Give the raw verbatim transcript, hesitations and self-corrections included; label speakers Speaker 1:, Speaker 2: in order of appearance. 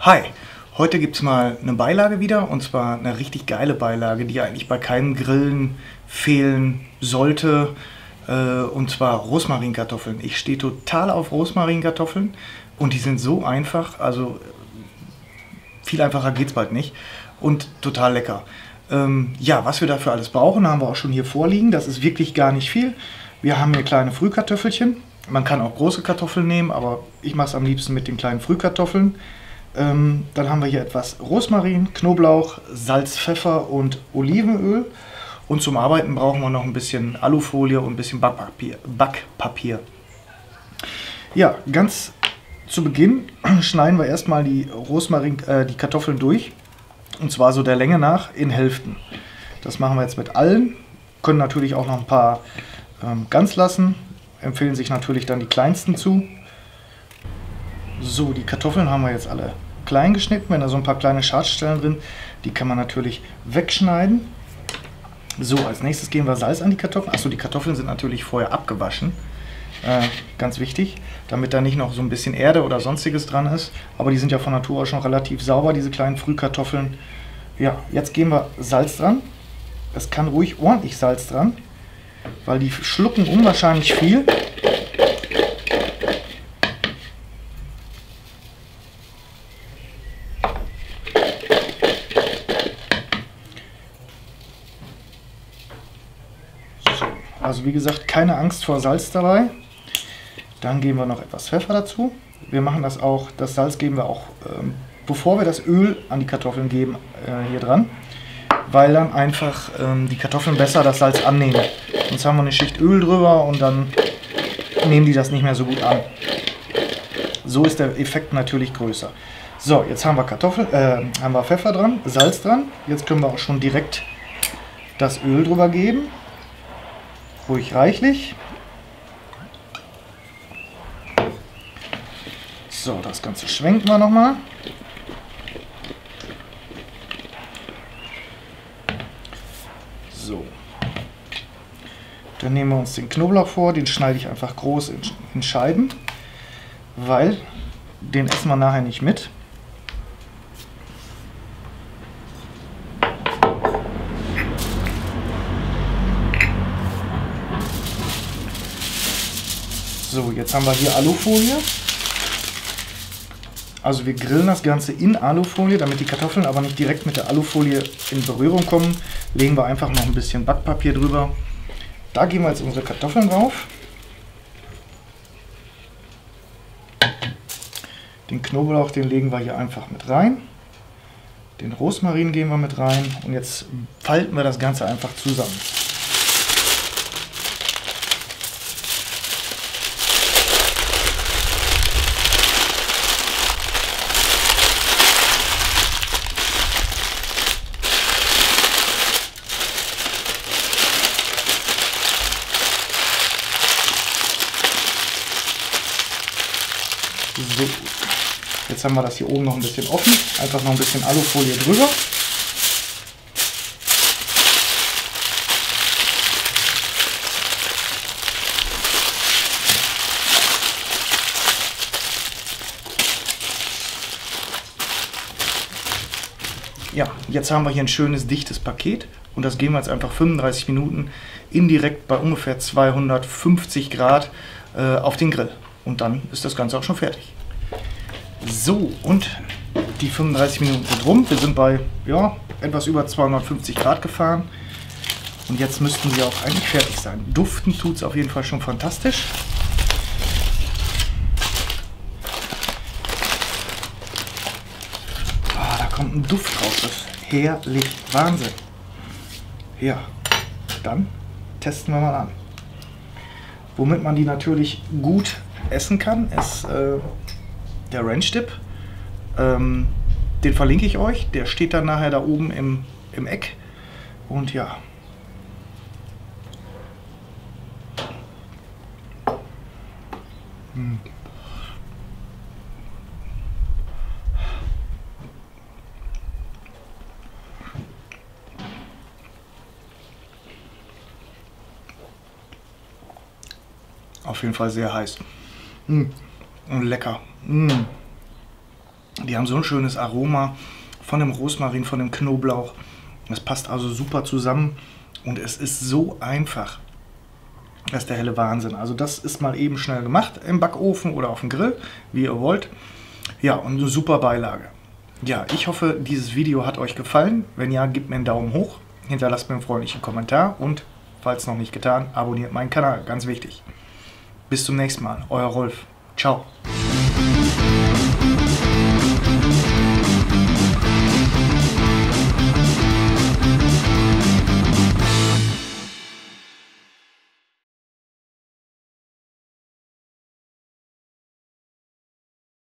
Speaker 1: Hi, heute gibt es mal eine Beilage wieder, und zwar eine richtig geile Beilage, die eigentlich bei keinem Grillen fehlen sollte, äh, und zwar Rosmarinkartoffeln. Ich stehe total auf Rosmarinkartoffeln und die sind so einfach, also viel einfacher geht es bald nicht und total lecker. Ähm, ja, was wir dafür alles brauchen, haben wir auch schon hier vorliegen. Das ist wirklich gar nicht viel. Wir haben hier kleine Frühkartoffelchen. Man kann auch große Kartoffeln nehmen, aber ich mache es am liebsten mit den kleinen Frühkartoffeln. Ähm, dann haben wir hier etwas Rosmarin, Knoblauch, Salz, Pfeffer und Olivenöl. Und zum Arbeiten brauchen wir noch ein bisschen Alufolie und ein bisschen Backpapier. Backpapier. Ja, ganz zu Beginn schneiden wir erstmal die Rosmarin, äh, die Kartoffeln durch. Und zwar so der Länge nach in Hälften. Das machen wir jetzt mit allen. Können natürlich auch noch ein paar ähm, ganz lassen. Empfehlen sich natürlich dann die kleinsten zu. So, die Kartoffeln haben wir jetzt alle klein geschnitten. Wenn da so ein paar kleine Schadstellen drin, die kann man natürlich wegschneiden. So, als nächstes geben wir Salz an die Kartoffeln. Achso, die Kartoffeln sind natürlich vorher abgewaschen. Äh, ganz wichtig, damit da nicht noch so ein bisschen Erde oder sonstiges dran ist. Aber die sind ja von Natur aus schon relativ sauber, diese kleinen Frühkartoffeln. Ja, jetzt geben wir Salz dran. Es kann ruhig ordentlich Salz dran, weil die schlucken unwahrscheinlich viel. So, also wie gesagt, keine Angst vor Salz dabei. Dann geben wir noch etwas Pfeffer dazu. Wir machen das auch, das Salz geben wir auch, ähm, bevor wir das Öl an die Kartoffeln geben, äh, hier dran. Weil dann einfach ähm, die Kartoffeln besser das Salz annehmen. Sonst haben wir eine Schicht Öl drüber und dann nehmen die das nicht mehr so gut an. So ist der Effekt natürlich größer. So, jetzt haben wir Kartoffeln, äh, haben wir Pfeffer dran, Salz dran. Jetzt können wir auch schon direkt das Öl drüber geben. Ruhig reichlich. So, das Ganze schwenken wir nochmal. So. Dann nehmen wir uns den Knoblauch vor, den schneide ich einfach groß in, in Scheiben, weil den essen wir nachher nicht mit. So, jetzt haben wir hier Alufolie. Also wir grillen das Ganze in Alufolie, damit die Kartoffeln aber nicht direkt mit der Alufolie in Berührung kommen. Legen wir einfach noch ein bisschen Backpapier drüber. Da geben wir jetzt unsere Kartoffeln drauf. Den Knoblauch, den legen wir hier einfach mit rein. Den Rosmarin geben wir mit rein. Und jetzt falten wir das Ganze einfach zusammen. So, jetzt haben wir das hier oben noch ein bisschen offen, einfach noch ein bisschen Alufolie drüber. Ja, jetzt haben wir hier ein schönes dichtes Paket und das geben wir jetzt einfach fünfunddreißig Minuten indirekt bei ungefähr zweihundertfünfzig Grad äh, auf den Grill. Und dann ist das Ganze auch schon fertig. So, und die fünfunddreißig Minuten sind rum. Wir sind bei ja, etwas über zweihundertfünfzig Grad gefahren. Und jetzt müssten sie auch eigentlich fertig sein. Duften tut es auf jeden Fall schon fantastisch. Ah, da kommt ein Duft raus. Das ist herrlich. Wahnsinn. Ja, dann testen wir mal an. Womit man die natürlich gut essen kann, ist äh, der Ranch Dip. Ähm, den verlinke ich euch. Der steht dann nachher da oben im, im Eck. Und ja. Hm. Auf jeden Fall sehr heiß. Mm. Und lecker. Mm. Die haben so ein schönes Aroma von dem Rosmarin, von dem Knoblauch. Das passt also super zusammen und es ist so einfach. Das ist der helle Wahnsinn. Also das ist mal eben schnell gemacht im Backofen oder auf dem Grill, wie ihr wollt. Ja, und eine super Beilage. Ja, ich hoffe, dieses Video hat euch gefallen. Wenn ja, gebt mir einen Daumen hoch, hinterlasst mir einen freundlichen Kommentar und, falls noch nicht getan, abonniert meinen Kanal, ganz wichtig. Bis zum nächsten Mal, euer Rolf. Ciao.